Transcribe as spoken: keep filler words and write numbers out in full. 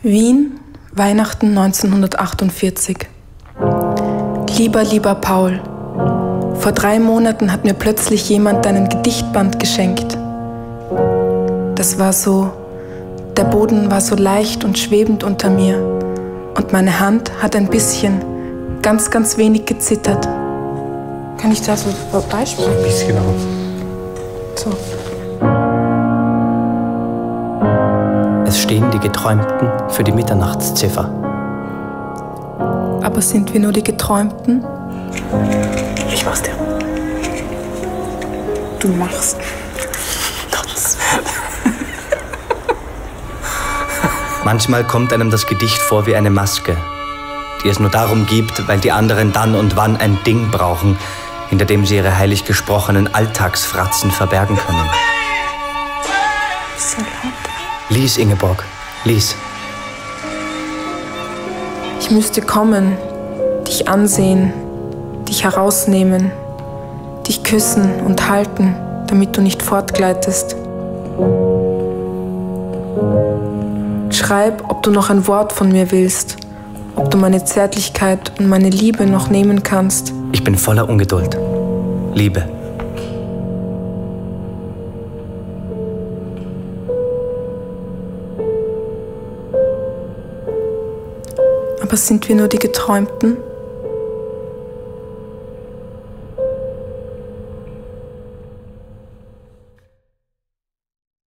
Wien, Weihnachten neunzehnhundertachtundvierzig. Lieber, lieber Paul, vor drei Monaten hat mir plötzlich jemand deinen Gedichtband geschenkt. Das war so, der Boden war so leicht und schwebend unter mir und meine Hand hat ein bisschen, ganz, ganz wenig gezittert. Kann ich da so beispielen? Ein bisschen auch. So. Es stehen die Geträumten für die Mitternachtsziffer. Aber sind wir nur die Geträumten? Ich mach's dir. Du machst. Manchmal kommt einem das Gedicht vor wie eine Maske, die es nur darum gibt, weil die anderen dann und wann ein Ding brauchen, hinter dem sie ihre heilig gesprochenen Alltagsfratzen verbergen können. So laut. Lies, Ingeborg, lies. Ich müsste kommen, dich ansehen, dich herausnehmen, dich küssen und halten, damit du nicht fortgleitest. Schreib, ob du noch ein Wort von mir willst, ob du meine Zärtlichkeit und meine Liebe noch nehmen kannst. Ich bin voller Ungeduld. Liebe. Aber sind wir nur die Geträumten?